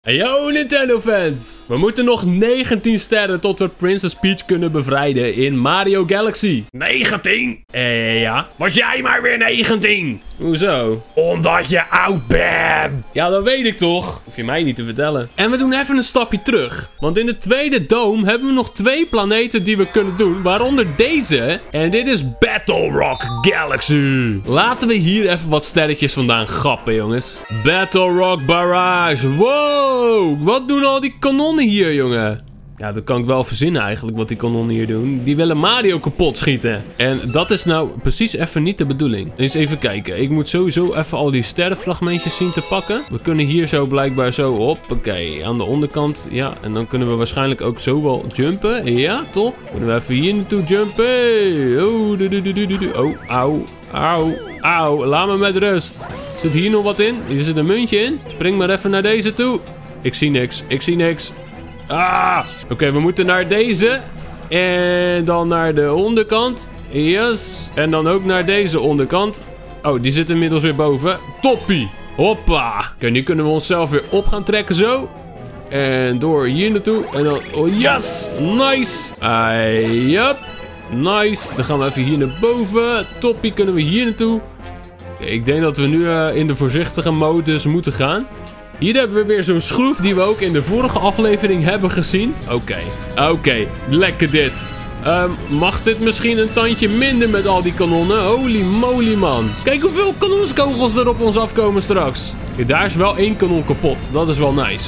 Yo Nintendo fans! We moeten nog 19 sterren tot we Princess Peach kunnen bevrijden in Mario Galaxy. 19? Ja. Was jij maar weer 19? Hoezo? Omdat je oud bent. Ja, dat weet ik toch. Hoef je mij niet te vertellen. En we doen even een stapje terug. Want in de tweede dome hebben we nog 2 planeten die we kunnen doen. Waaronder deze. En dit is Battle Rock Galaxy. Laten we hier even wat sterretjes vandaan grappen, jongens. Battle Rock Barrage. Wow, wat doen al die kanonnen hier, jongen? Ja, dat kan ik wel verzinnen eigenlijk, wat die kanonnen hier doen. Die willen Mario kapot schieten. En dat is nou precies even niet de bedoeling. Eens even kijken. Ik moet sowieso even al die sterrenfragmentjes zien te pakken. We kunnen hier zo blijkbaar zo op. Oké, aan de onderkant. Ja, en dan kunnen we waarschijnlijk ook zo wel jumpen. Ja, top. Kunnen we even hier naartoe jumpen. Oh, auw. Auw, auw. Laat me met rust. Zit hier nog wat in? Hier zit een muntje in. Spring maar even naar deze toe. Ik zie niks. Ik zie niks. Ah! Oké, we moeten naar deze. En dan naar de onderkant. Yes. En dan ook naar deze onderkant. Oh, die zit inmiddels weer boven. Toppie. Hoppa. Oké, nu kunnen we onszelf weer op gaan trekken zo. En door hier naartoe. En dan... Oh, yes! Nice. Yup. Nice. Dan gaan we even hier naar boven. Toppie, kunnen we hier naartoe. Oké, ik denk dat we nu in de voorzichtige modus moeten gaan. Hier hebben we weer zo'n schroef die we ook in de vorige aflevering hebben gezien. Oké, lekker dit. Mag dit misschien een tandje minder met al die kanonnen? Holy moly, man. Kijk hoeveel kanonskogels er op ons afkomen straks. Kijk, daar is wel 1 kanon kapot. Dat is wel nice.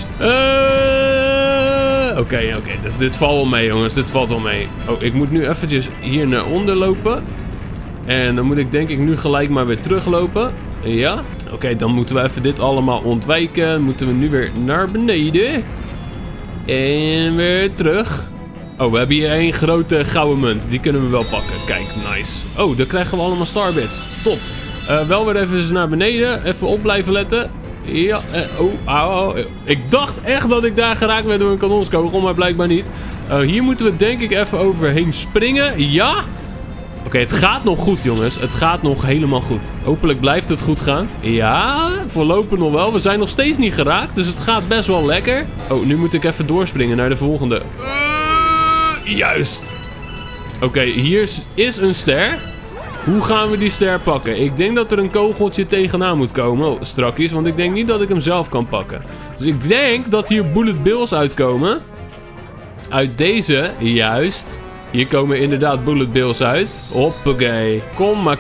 Oké. Dit valt wel mee, jongens. Dit valt wel mee. Oh, ik moet nu eventjes hier naar onder lopen. En dan moet ik denk ik nu gelijk maar weer teruglopen. Ja. Oké, dan moeten we even dit allemaal ontwijken. Dan moeten we nu weer naar beneden. En weer terug. Oh, we hebben hier 1 grote gouden munt. Die kunnen we wel pakken. Kijk, nice. Oh, dan krijgen we allemaal starbits. Top. Wel weer even naar beneden. Even op blijven letten. Ja. Oh. Ik dacht echt dat ik daar geraakt werd door een kanonskogel, maar blijkbaar niet. Hier moeten we denk ik even overheen springen. Ja. Oké, het gaat nog goed, jongens. Het gaat nog helemaal goed. Hopelijk blijft het goed gaan. Ja, voorlopig nog wel. We zijn nog steeds niet geraakt, dus het gaat best wel lekker. Oh, nu moet ik even doorspringen naar de volgende. Juist. Oké, hier is een ster. Hoe gaan we die ster pakken? Ik denk dat er een kogeltje tegenaan moet komen strakjes, want ik denk niet dat ik hem zelf kan pakken. Dus ik denk dat hier bullet bills uitkomen. Uit deze, juist. Hier komen inderdaad bullet bills uit. Hoppakee. Kom maar.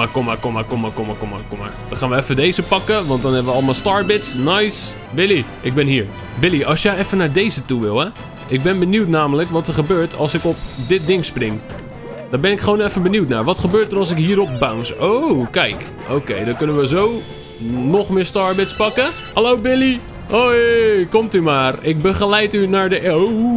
Dan gaan we even deze pakken, want dan hebben we allemaal starbits. Nice. Billy, ik ben hier. Billy, als jij even naar deze toe wil, hè. Ik ben benieuwd namelijk wat er gebeurt als ik op dit ding spring. Daar ben ik gewoon even benieuwd naar. Wat gebeurt er als ik hierop bounce? Oh, kijk. Oké, dan kunnen we zo nog meer starbits pakken. Hallo Billy. Hoi, komt u maar. Ik begeleid u naar de...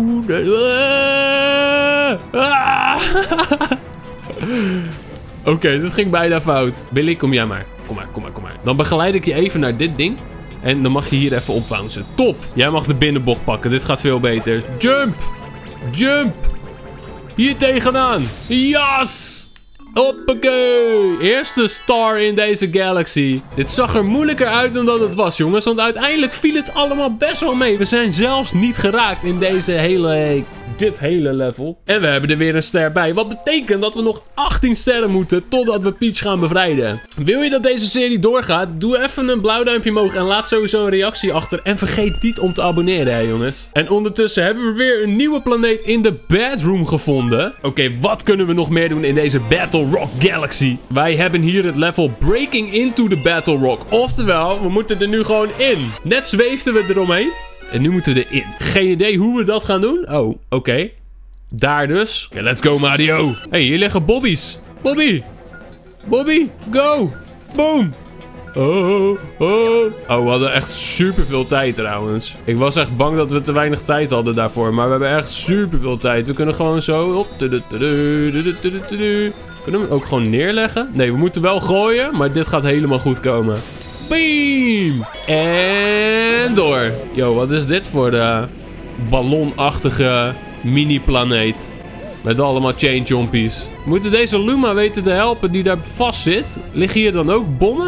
Oké, dit ging bijna fout. Billy, kom jij maar. Kom maar. Dan begeleid ik je even naar dit ding. En dan mag je hier even opbouncen. Top. Jij mag de binnenbocht pakken. Dit gaat veel beter. Jump. Hier tegenaan. Yes. Hoppakee. Eerste star in deze galaxy. Dit zag er moeilijker uit dan dat het was, jongens. Want uiteindelijk viel het allemaal best wel mee. We zijn zelfs niet geraakt in dit hele level. En we hebben er weer een ster bij. Wat betekent dat we nog 18 sterren moeten totdat we Peach gaan bevrijden. Wil je dat deze serie doorgaat? Doe even een blauw duimpje omhoog en laat sowieso een reactie achter. En vergeet niet om te abonneren, hè, jongens. En ondertussen hebben we weer een nieuwe planeet in de bedroom gevonden. Oké, wat kunnen we nog meer doen in deze Battle Rock Galaxy? Wij hebben hier het level Breaking into the Battle Rock. Oftewel, we moeten er nu gewoon in. Net zweefden we eromheen. En nu moeten we erin. Geen idee hoe we dat gaan doen. Oh, oké. Daar dus. Okay, let's go, Mario. Hey, hier liggen bobbies. Bobby, go. Boom. Oh, we hadden echt super veel tijd trouwens. Ik was echt bang dat we te weinig tijd hadden daarvoor. Maar we hebben echt super veel tijd. We kunnen gewoon zo op. Kunnen we hem ook gewoon neerleggen? Nee, we moeten wel gooien. Maar dit gaat helemaal goed komen. Beam! En door. Yo, wat is dit voor de ballonachtige mini-planeet? Met allemaal chain jumpies. We moeten deze Luma weten te helpen die daar vast zit. Liggen hier dan ook bommen?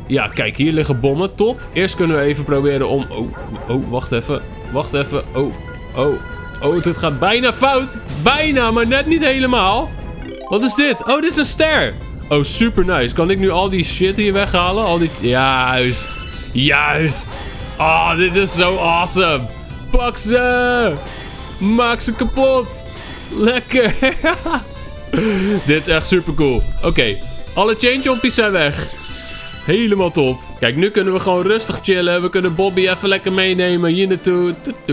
Ja, kijk, hier liggen bommen. Top. Eerst kunnen we even proberen om... Oh, wacht even. Wacht even. Oh, dit gaat bijna fout. Bijna, maar net niet helemaal. Wat is dit? Oh, dit is een ster. Oh, super nice. Kan ik nu al die shit hier weghalen? Al die... Juist. Juist. Oh, dit is zo awesome. Pak ze. Maak ze kapot. Lekker. Dit is echt super cool. Oké, alle chain chompies zijn weg. Helemaal top. Kijk, nu kunnen we gewoon rustig chillen. We kunnen Bobby even lekker meenemen hier naartoe.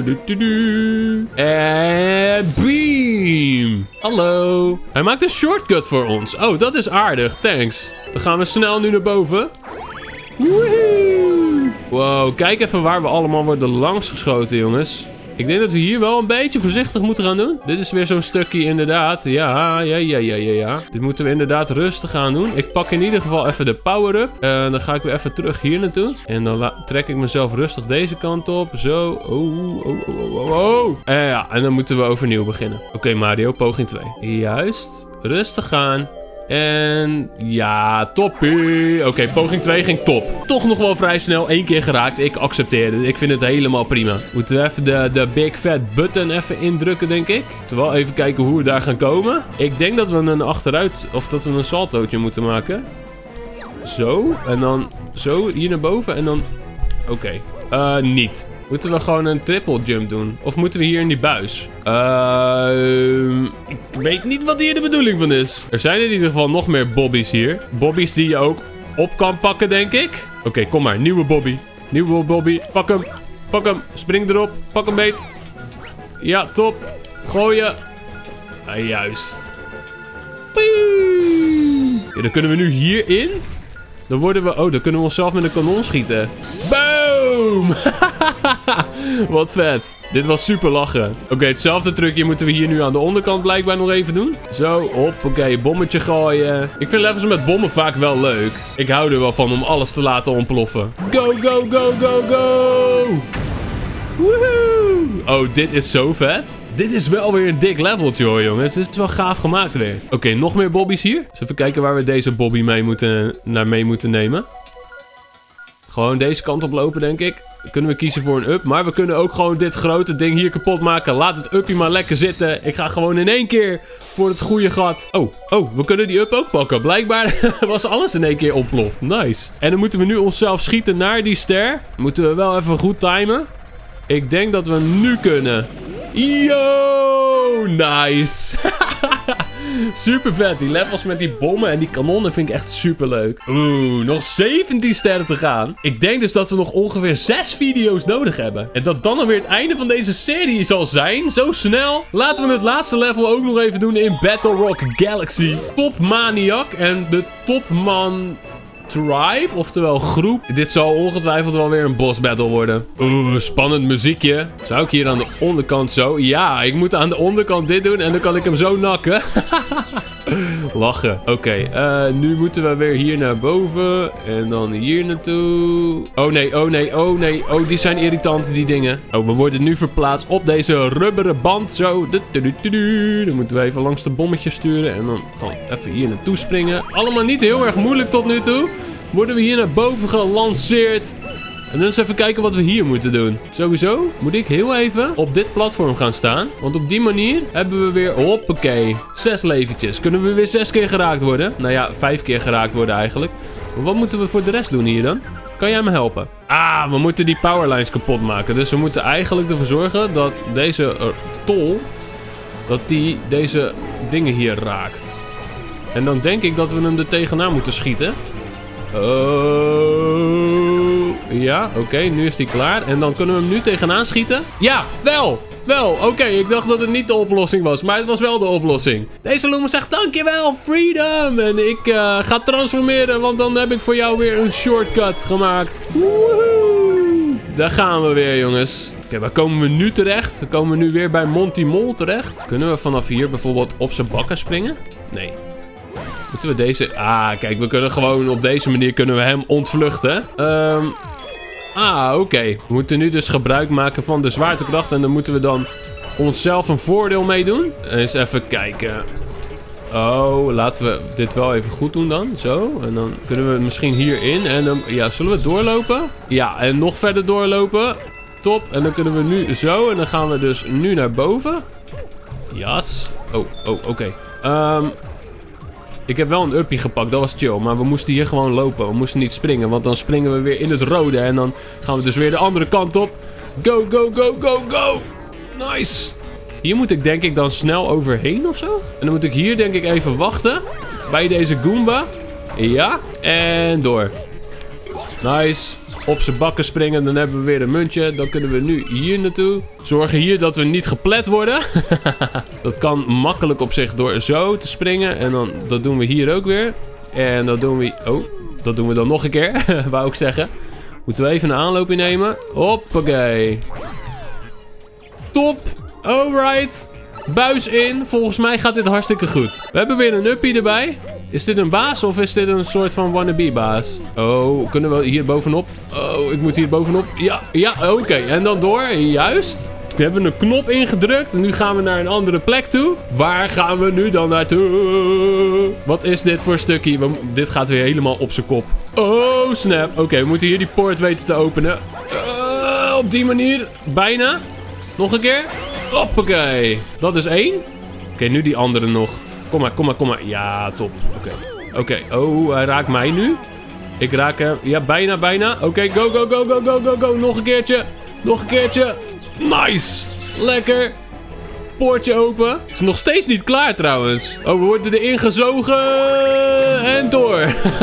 En beam. Hallo. Hij maakt een shortcut voor ons. Oh, dat is aardig. Thanks. Dan gaan we snel nu naar boven. Woehoe. Wow, kijk even waar we allemaal worden langsgeschoten, jongens. Ik denk dat we hier wel een beetje voorzichtig moeten gaan doen. Dit is weer zo'n stukje inderdaad. Ja. Dit moeten we inderdaad rustig gaan doen. Ik pak in ieder geval even de power-up. Dan ga ik weer even terug hier naartoe. En dan trek ik mezelf rustig deze kant op. Zo. Oh. En dan moeten we overnieuw beginnen. Oké, Mario, poging 2. Juist. Rustig gaan. En ja, toppie. Oké, poging 2 ging top. Toch nog wel vrij snel. 1 keer geraakt. Ik accepteer het. Ik vind het helemaal prima. Moeten we even de big fat button even indrukken, denk ik. Terwijl even kijken hoe we daar gaan komen. Ik denk dat we een achteruit, of dat we een saltootje moeten maken. Zo. En dan zo hier naar boven. En dan... Oké. Niet. Moeten we gewoon een triple jump doen? Of moeten we hier in die buis? Ik weet niet wat hier de bedoeling van is. Er zijn in ieder geval nog meer Bobby's hier. Bobby's die je ook op kan pakken, denk ik. Oké, kom maar. Nieuwe Bobby. Nieuwe Bobby. Pak hem. Pak hem. Spring erop. Pak hem beet. Ja, top. Gooien. Juist. Ja, dan kunnen we nu hierin. Dan worden we... Oh, dan kunnen we onszelf met een kanon schieten. Boom! Wat vet. Dit was super lachen. Oké, hetzelfde trucje moeten we hier nu aan de onderkant blijkbaar nog even doen. Zo, hoppakee, bommetje gooien. Ik vind levels met bommen vaak wel leuk. Ik hou er wel van om alles te laten ontploffen. Go, go, go, go, go! Woehoe! Oh, dit is zo vet. Dit is wel weer een dik leveltje hoor, jongens. Dit is wel gaaf gemaakt weer. Oké, nog meer Bobby's hier. Dus even kijken waar we deze Bobby mee moeten nemen. Gewoon deze kant op lopen, denk ik. Dan kunnen we kiezen voor een up. Maar we kunnen ook gewoon dit grote ding hier kapot maken. Laat het uppie maar lekker zitten. Ik ga gewoon in 1 keer voor het goede gat. Oh, we kunnen die up ook pakken. Blijkbaar was alles in 1 keer ontploft. Nice. En dan moeten we nu onszelf schieten naar die ster. Moeten we wel even goed timen. Ik denk dat we nu kunnen. Yo, nice. Super vet. Die levels met die bommen en die kanonnen vind ik echt super leuk. Oeh, nog 17 sterren te gaan. Ik denk dus dat we nog ongeveer 6 video's nodig hebben. En dat dan alweer het einde van deze serie zal zijn. Zo snel. Laten we het laatste level ook nog even doen in Battle Rock Galaxy. Top Maniac en de Topman Tribe, oftewel groep. Dit zal ongetwijfeld wel weer een boss battle worden. Oeh, spannend muziekje. Zou ik hier aan de onderkant zo? Ja, ik moet aan de onderkant dit doen en dan kan ik hem zo nakken. Lachen. Oké, nu moeten we weer hier naar boven. En dan hier naartoe. Oh nee, oh nee, oh nee. Oh, die zijn irritant, die dingen. Oh, we worden nu verplaatst op deze rubberen band. Zo. Dan moeten we even langs de bommetjes sturen. En dan gewoon even hier naartoe springen. Allemaal niet heel erg moeilijk tot nu toe. Worden we hier naar boven gelanceerd. En dan eens even kijken wat we hier moeten doen. Sowieso moet ik heel even op dit platform gaan staan. Want op die manier hebben we weer, hoppakee, 6 leventjes. Kunnen we weer 6 keer geraakt worden? Nou ja, 5 keer geraakt worden eigenlijk. Maar wat moeten we voor de rest doen hier dan? Kan jij me helpen? Ah, we moeten die powerlines kapot maken. Dus we moeten eigenlijk ervoor zorgen dat deze tol, dat die deze dingen hier raakt. En dan denk ik dat we hem er tegenaan moeten schieten. Ja, oké, nu is die klaar. En dan kunnen we hem nu tegenaan schieten. Ja, wel. Oké, ik dacht dat het niet de oplossing was, maar het was wel de oplossing. Deze Luma zegt dankjewel, freedom. En ik ga transformeren, want dan heb ik voor jou weer een shortcut gemaakt. Woehoe. Daar gaan we weer, jongens. Oké, waar komen we nu terecht? Dan komen we nu weer bij Monty Mol terecht. Kunnen we vanaf hier bijvoorbeeld op zijn bakken springen? Nee. Moeten we deze... Ah, kijk, we kunnen gewoon op deze manier kunnen we hem ontvluchten. Oké. We moeten nu dus gebruik maken van de zwaartekracht. En dan moeten we dan onszelf een voordeel mee doen. Eens even kijken. Oh, laten we dit wel even goed doen dan. Zo. En dan kunnen we misschien hierin. En dan, ja, zullen we doorlopen? Ja, en nog verder doorlopen. Top. En dan kunnen we nu zo. En dan gaan we dus nu naar boven. Yes. Oh, oké. Ik heb wel een uppie gepakt, dat was chill. Maar we moesten hier gewoon lopen. We moesten niet springen, want dan springen we weer in het rode. En dan gaan we dus weer de andere kant op. Go, go, go, go, go. Nice. Hier moet ik denk ik dan snel overheen of zo. En dan moet ik hier denk ik even wachten. Bij deze Goomba. Ja. En door. Nice. Op zijn bakken springen, dan hebben we weer een muntje. Dan kunnen we nu hier naartoe. Zorgen hier dat we niet geplet worden. Dat kan makkelijk op zich door zo te springen. En dan, dat doen we hier ook weer. En dat doen we... Oh, dat doen we dan nog een keer. Wou ik zeggen. Moeten we even een aanloop innemen. Hoppakee. Top. Alright. Buis in. Volgens mij gaat dit hartstikke goed. We hebben weer een uppie erbij. Is dit een baas of is dit een soort van wannabe baas? Oh, kunnen we hier bovenop? Oh, ik moet hier bovenop. Ja, oké. En dan door. Juist. We hebben een knop ingedrukt. En nu gaan we naar een andere plek toe. Waar gaan we nu dan naartoe? Wat is dit voor stukje? Dit gaat weer helemaal op zijn kop. Oh, snap. Oké, we moeten hier die poort weten te openen. Op die manier. Bijna. Nog een keer. Hoppakee. Dat is 1. Oké, nu die andere nog. Kom maar. Ja, top. Oké. Oh, hij raakt mij nu. Ik raak hem. Ja, bijna. Oké, go. Nog een keertje. Nice. Lekker. Poortje open. Het is nog steeds niet klaar trouwens. Oh, we worden erin gezogen. En door.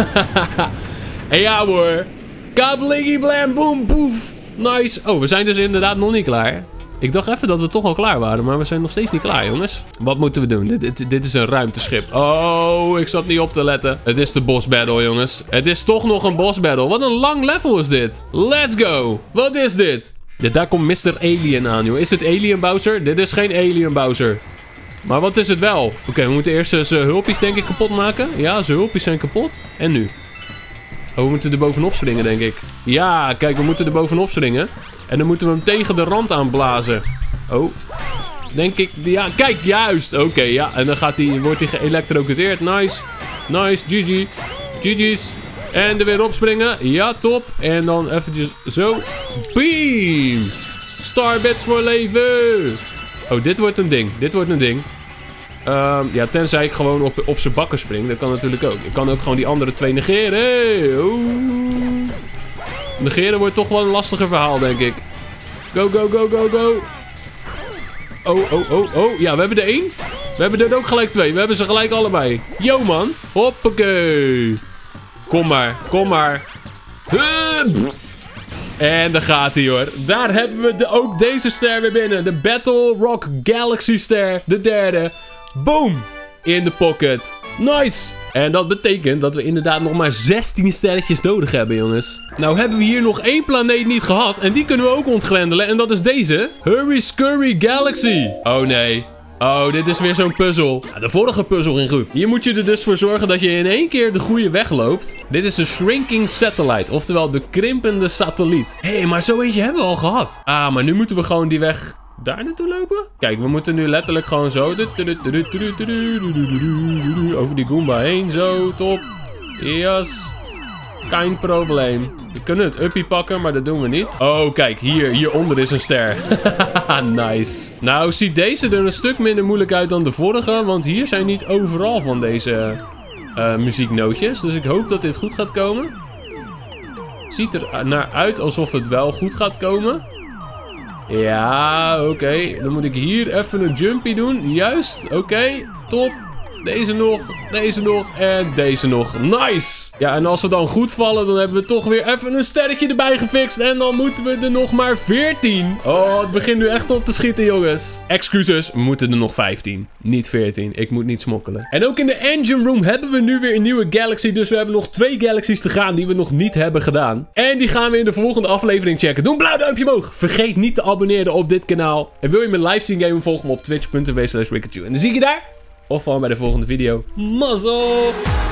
En ja hoor. Kablingy blam boom poef. Nice. Oh, we zijn dus inderdaad nog niet klaar. Ik dacht even dat we toch al klaar waren, maar we zijn nog steeds niet klaar, jongens. Wat moeten we doen? Dit is een ruimteschip. Oh, ik zat niet op te letten. Het is de boss battle, jongens. Het is toch nog een boss battle. Wat een lang level is dit. Let's go. Wat is dit? Ja, daar komt Mr. Alien aan, joh. Is het Alien Bowser? Dit is geen Alien Bowser. Maar wat is het wel? Oké, we moeten eerst zijn hulpjes, denk ik, kapot maken. Ja, zijn hulpjes zijn kapot. En nu? Oh, we moeten er bovenop springen, denk ik. Ja, kijk, we moeten er bovenop springen. En dan moeten we hem tegen de rand aanblazen. Oh. Denk ik. Ja, kijk, juist. Oké, ja. En dan wordt hij geëlectrocuteerd. Nice. GG. GG's. En er weer opspringen. Ja, top. En dan eventjes zo. Beam. Starbits voor leven. Oh, dit wordt een ding. Ja, tenzij ik gewoon op zijn bakken spring. Dat kan natuurlijk ook. Ik kan ook gewoon die andere 2 negeren. Oeh. Negeren wordt toch wel een lastiger verhaal, denk ik. Go. Oh. Ja, we hebben er 1. We hebben er ook gelijk 2. We hebben ze gelijk allebei. Yo, man. Hoppakee. Kom maar. En daar gaat hij, hoor. Daar hebben we ook deze ster weer binnen. De Battle Rock Galaxy ster. De 3e. Boom. In de pocket. Nice. En dat betekent dat we inderdaad nog maar 16 sterretjes nodig hebben, jongens. Nou hebben we hier nog 1 planeet niet gehad. En die kunnen we ook ontgrendelen. En dat is deze. Hurry Scurry Galaxy. Oh nee. Oh, dit is weer zo'n puzzel. Ja, de vorige puzzel ging goed. Hier moet je er dus voor zorgen dat je in 1 keer de goede weg loopt. Dit is een Shrinking Satellite. Oftewel de krimpende satelliet. Hé, maar zo eentje hebben we al gehad. Ah, maar nu moeten we gewoon die weg... daar naartoe lopen? Kijk, we moeten nu letterlijk gewoon zo... over die Goomba heen. Zo, top. Yes. Geen probleem. We kunnen het uppie pakken, maar dat doen we niet. Oh, kijk. Hieronder is een ster. Nice. Nou, ziet deze er een stuk minder moeilijk uit dan de vorige. Want hier zijn niet overal van deze muzieknootjes. Dus ik hoop dat dit goed gaat komen. Ziet er naar uit alsof het wel goed gaat komen. Ja, oké. Dan moet ik hier even een jumpy doen. Juist, oké. Top. Deze nog en deze nog. Nice! Ja, en als we dan goed vallen, dan hebben we toch weer even een sterretje erbij gefixt. En dan moeten we er nog maar 14. Oh, het begint nu echt op te schieten, jongens. Excuses, we moeten er nog 15. Niet 14. Ik moet niet smokkelen. En ook in de engine room hebben we nu weer een nieuwe galaxy. Dus we hebben nog 2 galaxies te gaan die we nog niet hebben gedaan. En die gaan we in de volgende aflevering checken. Doe een blauw duimpje omhoog. Vergeet niet te abonneren op dit kanaal. En wil je me live zien gamen, volg me op twitch.tv/Ricketyou. En dan zie ik je daar. Of gewoon bij de volgende video. Mazzel!